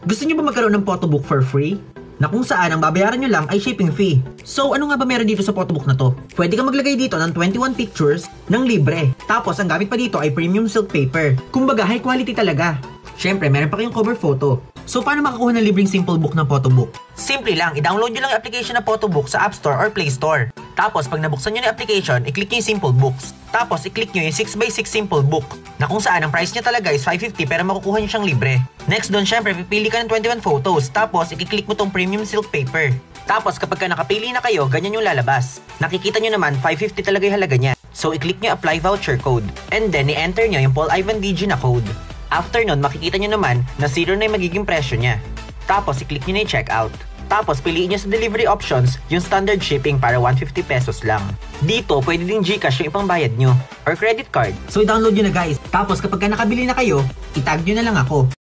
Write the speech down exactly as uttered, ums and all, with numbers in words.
Gusto nyo ba magkaroon ng photobook for free? Na kung saan ang babayaran nyo lang ay shipping fee. So ano nga ba meron dito sa photobook na to? Pwede kang maglagay dito ng twenty-one pictures ng libre. Tapos ang gamit pa dito ay premium silk paper. Kumbaga high quality talaga. Syempre meron pa kayong cover photo. So paano makakuha ng libreng simple book ng photobook? Simple lang, i-download nyo lang yung application na photobook sa App Store or Play Store. Tapos pag nabuksan nyo na yung application, i-click nyo yung simple books. Tapos i-click nyo yung six by six simple book. Na kung saan ang price niya talaga is five fifty pero makukuha nyo siyang libre. Next doon syempre pipili ka ng twenty-one photos. Tapos i-click mo tong premium silk paper. Tapos kapag ka nakapili na kayo, ganyan yung lalabas. Nakikita nyo naman five fifty talaga yung halaga niya. So i-click nyo apply voucher code. And then i-enter nyo yung Paul Ivan D G na code. After nun, makikita nyo naman na zero na yung magiging presyo niya. Tapos i-click nyo na yung checkout. Tapos piliin nyo sa delivery options yung standard shipping para one hundred fifty pesos lang. Dito, pwede din GCash yung ipangbayad nyo or credit card. So i-download nyo na guys. Tapos kapag ka nakabili na kayo, itag nyo na lang ako.